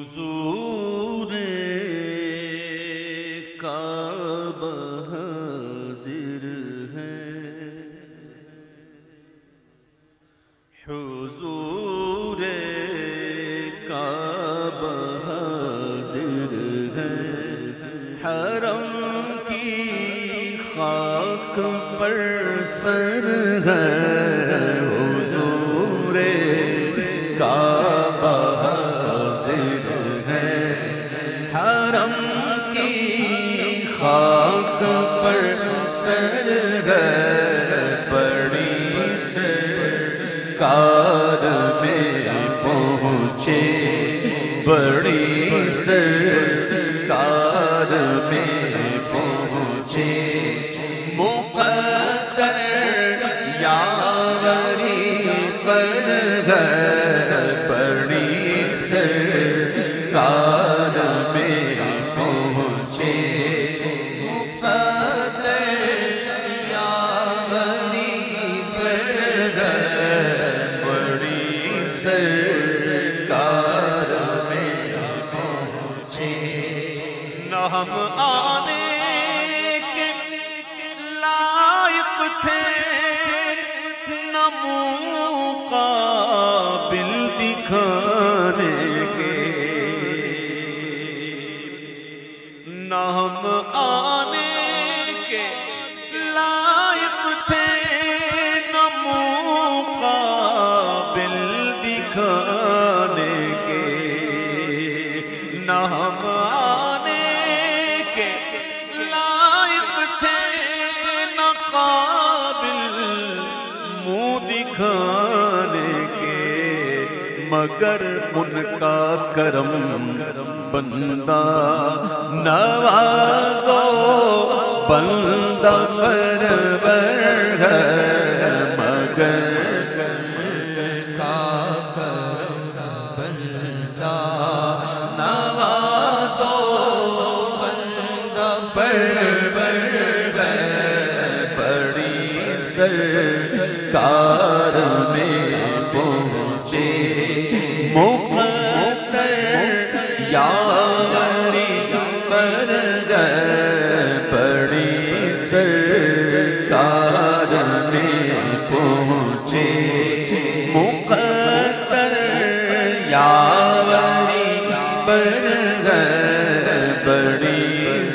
حضور کعبہ حاضر ہے، حضور کعبہ حاضر ہے، حرم کی خاک پر سر ہے، حضور کعبہ حاضر ہے، حرم کی خاک پر سر ہے، بڑی سرکار میں پہنچے، بڑی سرکار میں پہنچے، مقدر یاوری پر ہے، بڑی سرکار میں پہنچے، مقدر یاوری پر ہے، بڑی سرکار میں پہنچے، نہ ہم آنے کے لائق تھے، نہ مقابل دکھانے کے، نہ ہم آنے کے لائق تھے، نہ مقابل دکھانے کے، نہ ہم آنے کے لائق تھے، نہ قابل منہ دکھانے کے، مگر ان کا کرم بندہ نوازو، بندہ پرور ہے، مگر ان کا کرم بندہ نوازو، بندہ پرور ہے، بڑی سرکار میں پہنچے، مقدر یاوری پر گئے، بڑی سرکار میں پہنچے، مقدر یاوری پر گئے، بڑی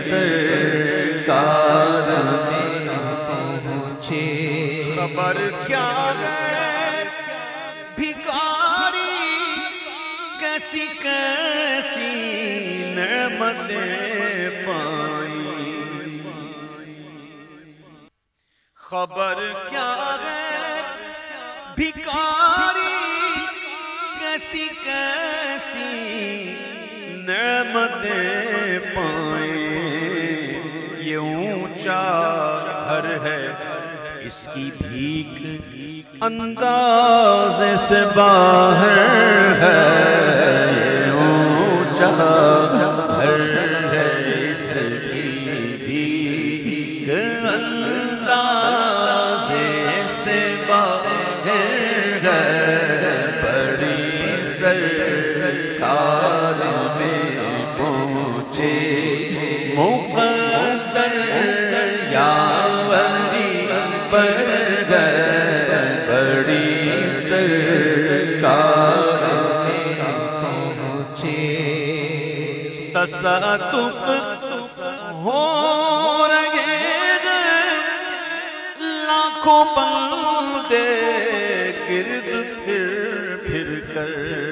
سرکار میں پہنچے، خبر کیا گئے بھکاری کیسی کیسی نعمتیں پائیں، خبر کیا گئے بھکاری کیسی کیسی نعمتیں پائیں، یہ اونچا گھر ہے اس کی بھیک انداز سے باہر ہے، یہ اونچا گھر ہے اس کی بھیک انداز سے باہر ہے، بڑی سرکار میں پہنچے، مقدر یاوری پر گئے، بڑی سرکار میں پہنچے، تصدق ہو رہے گئے لاکھوں بندے گرد پھر پھر کر،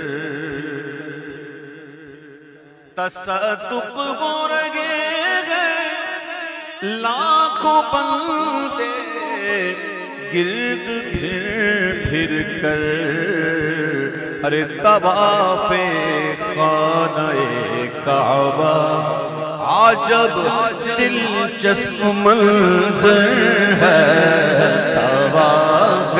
تصدق ہو رہے گئے لاکھوں بندے گرد پھر پھر کر، ارے طواف خانہ کعبہ عجب دلچسپ منظر ہے، طواف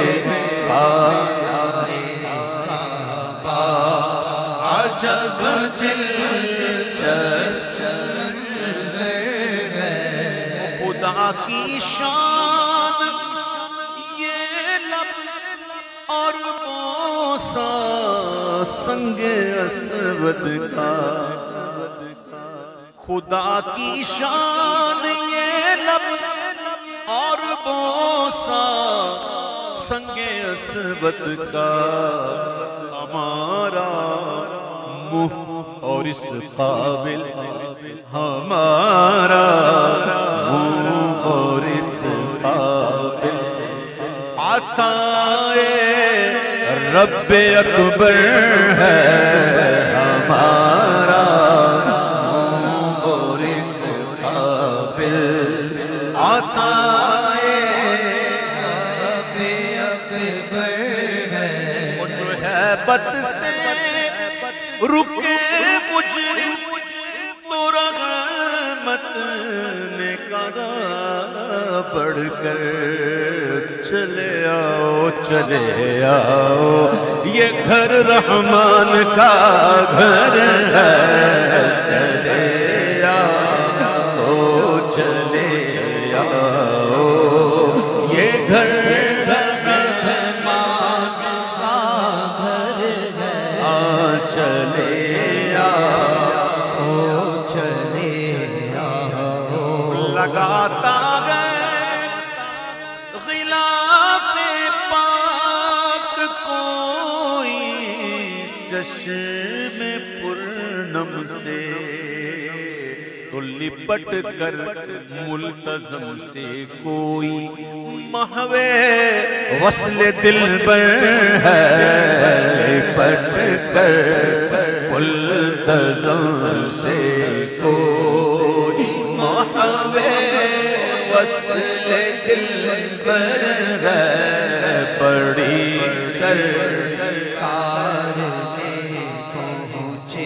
خانہ کعبہ عجب دلچسپ منظر ہے، خدا کی شان یہ لب اور بوسا سنگ اسود کا، خدا کی شان یہ لب اور بوسا سنگ اسود کا، ہمارا منہ اور اس قابل، ہمارا منہ اور اس قابل، عطائے رب اکبر ہے ہمارا منہ اور اس قابل، عطائے رب اکبر ہے، وہ جو ہے بد سے رکے مجھے تو رحمت نے کہا پڑھ کر چلے آؤ یہ گھر رحمان کا گھر ہے، چلے آؤ یہ گھر لگاتا ہے غلاف پاک کوئی چشم پرنم سے، تو لپٹ کر ملتزم سے کوئی محو وصل دل پر ہے، لپٹ کر ملتزم سے کوئی محو وصل دل پر ہے، بڑی سرکار میں پہنچے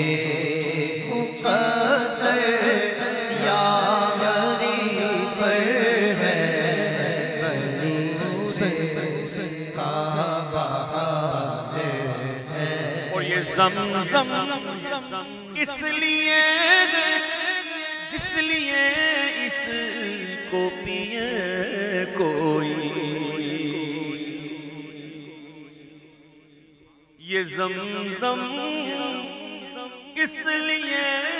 مقدر یا غریب پر ہے، بڑی سرکار کعبہ حاضر ہے، اور یہ زمزم اس لیے جس لیے اس کو پیے کوئی، یہ زمزم اس لیے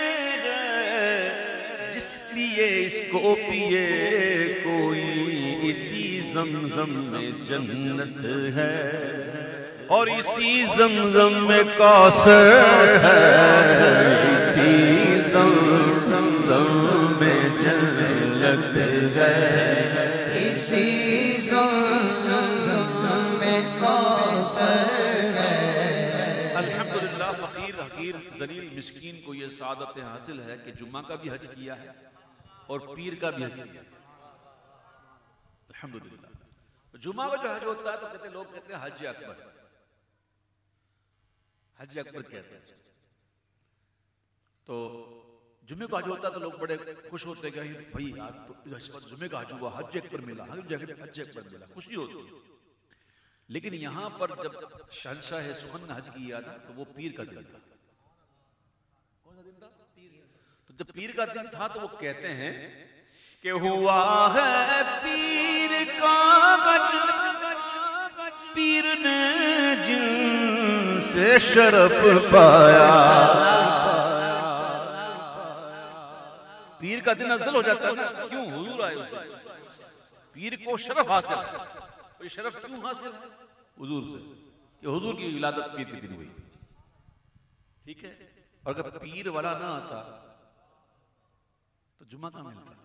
جس لیے اس کو پیے کوئی، اسی زمزم میں جنت ہے اور اسی زمزم میں کوثر ہے، اسی زمزم میں جنت ہے، اسی زمزم میں کوثر ہے۔ الحمدللہ فقیر حقیر ذلیل مسکین کو یہ سعادت حاصل ہے کہ جمعہ کا بھی حج کیا ہے اور پیر کا بھی حج کیا ہے، الحمدللہ۔ جمعہ کا جو حج ہوتا ہے تو کہتے لوگ کہتے ہیں حج اکبر، حج اکبر کہتے ہیں، تو جمعہ کا حج ہوتا ہے تو لوگ بڑے خوش ہوتے ہیں کہ بھائی جمعہ کا حج ہوا، حج اکبر ملا، حج اکبر ملا، خوشی ہوتی ہے۔ لیکن یہاں پر جب شہنشاہ سخن نے حج کیا نا تو وہ پیر کا دن تھا، کون سا دن تھا؟ تو جب پیر کا دن تھا تو وہ کہتے ہیں کہ ہوا ہے پیر کا حج، پیر نے جن سے شرف پایا، پیر کا دن افضل ہو جاتا ہے نا، کیوں؟ حضور آئے اس دن، پیر کو شرف حاصل ہے، یہ شرف کیوں حاصل ہے؟ حضور سے، کہ حضور کی ولادت پیر کے دن ہوئی، ٹھیک ہے؟ اور اگر پیر والا نہ آتا تو جمعہ کہاں ملتا،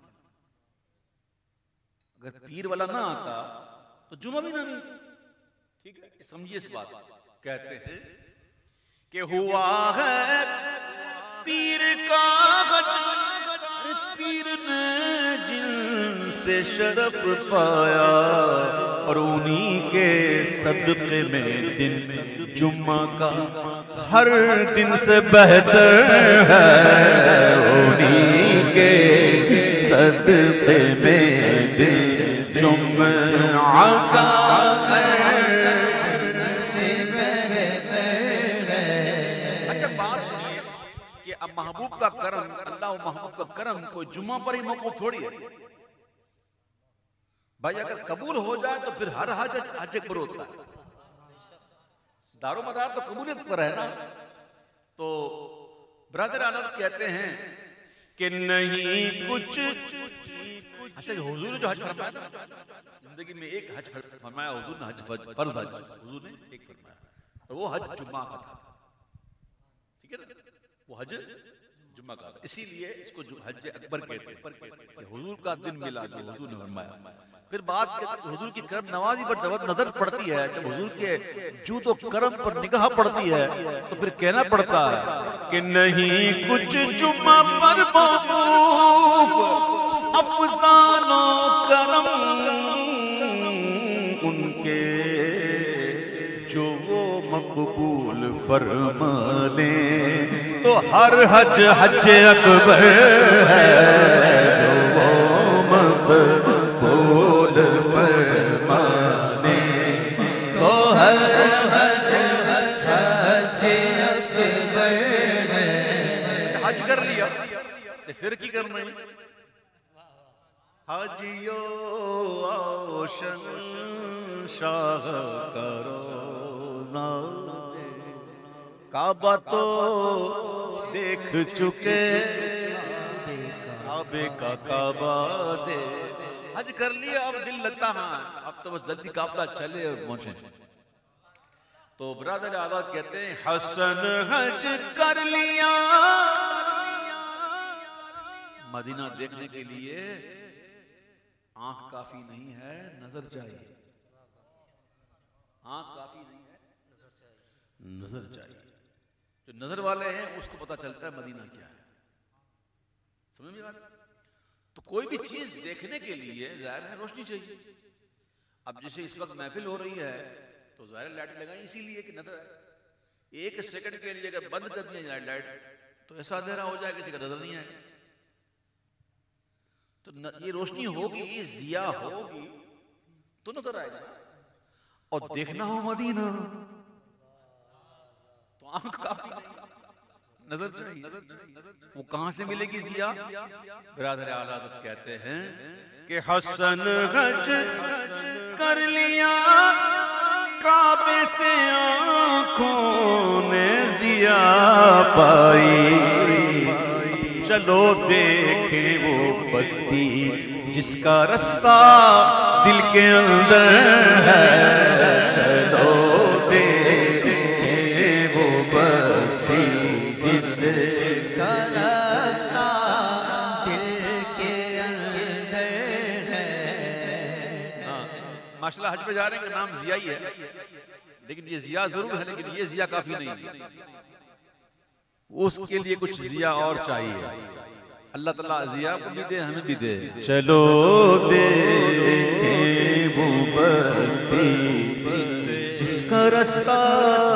اگر پیر والا نہ آتا تو جمعہ بھی نہ ملتا، ٹھیک ہے؟ سمجھیے اس بات، کہتے ہیں کہ ہوا ہے پیر کا حج، پیر نے جن سے شرف پایا، اور انہی کے صدقے میں دن جمعہ کا ہر دن سے بہتر ہے، انہی کے صدقے میں دن جمعہ کا اب محبوب کا کرم، اللہ و محبوب کا کرم کوئی جمعہ پر ہی موقوف تھوڑی ہے بھائی، اگر قبول ہو جائے تو پھر ہر حج اکبر ہوتا ہے، دار و مدار تو قبولیت پر ہے نا. تو برادر آنند کہتے ہیں کہ نہیں کچھ. اچھا حضور نے جو حج فرمایا تھا زندگی میں ایک حج فرمایا حضور نے, حج فرض حج حضور نے ایک فرمایا, اور وہ حج جمعہ کا تھا. ٹھیک ہے نا, وہ حج جمعہ کا تھا, اسی لیے اس کو حج اکبر کہتے ہیں کہ حضور کا دن ملا جو حضور نے فرمایا. پھر بات حضور کی کرم نوازی پر نظر پڑتی ہے, جب حضور کے جود و کرم پر نگاہ پڑتی ہے تو پھر کہنا پڑتا ہے کہ نہیں کچھ جمعہ پر موقوف افضال و کرم ان کے جو وہ مقبول فرما لیں تو ہر حج حج اکبر ہے, جو وہ مقبول فرما لیں تو ہر حج حج اکبر ہے. حج کر لیا تو پھر کی کرنا ہے؟ حاجیو آؤ شاہ کرو نا, کعبہ تو دیکھ چکے, کعبے کا کعبہ دے. حج کر لیا, اب دل لگتا ہاں اب تو بس جلدی قافلہ چلے اور پہنچے. تو برادر آباد کہتے ہیں حسن حج کر لیا, مدینہ دیکھنے کے لیے آنکھ کافی نہیں ہے, نظر چاہیے. آنکھ کافی نہیں ہے, نظر چاہیے. جو نظر والے ہیں اس کو پتا چلتا ہے مدینہ کیا ہے. سمجھ میں بات؟ تو کوئی بھی چیز دیکھنے کے لیے ظاہر ہے روشنی چاہیے. اب جیسے اس وقت محفل ہو رہی ہے تو ظاہر لائٹ لگائیں اسی لیے کہ نظر ہے. ایک سیکنڈ کے لیے اگر بند کر دیا لائٹ تو ایسا اندھیرا ہو جائے کسی کا نظر نہیں آئے. تو یہ روشنی ہوگی, ضیاء ہوگی تو نظر آئے گا. اور دیکھنا ہو مدینہ تو آنکھ کافی نظر چاہیے. وہ کہاں سے ملے گی ضیاء؟ برادر اعلیٰ کہتے ہیں کہ حسن حج کر لیا, کعبے سے آنکھوں نے ضیاء پائی, چلو دیکھیں وہ بستی جس کا رستہ دل کے اندر ہے, چلو دیکھیں وہ بستی جس کا رستہ دل کے اندر ہے. ماشاءاللہ حج پہ جا رہے ہیں کہ نام ضیاء ہی ہے, لیکن یہ ضیاء ضرور ہے, لیکن یہ ضیاء کافی نہیں ہے. اس کے لیے کچھ ضیاء اور چاہیے. اللہ تعالیٰ ضیاء کو بھی دے, ہمیں بھی دے. چلو دیکھیں وہ بستی جس کا رستہ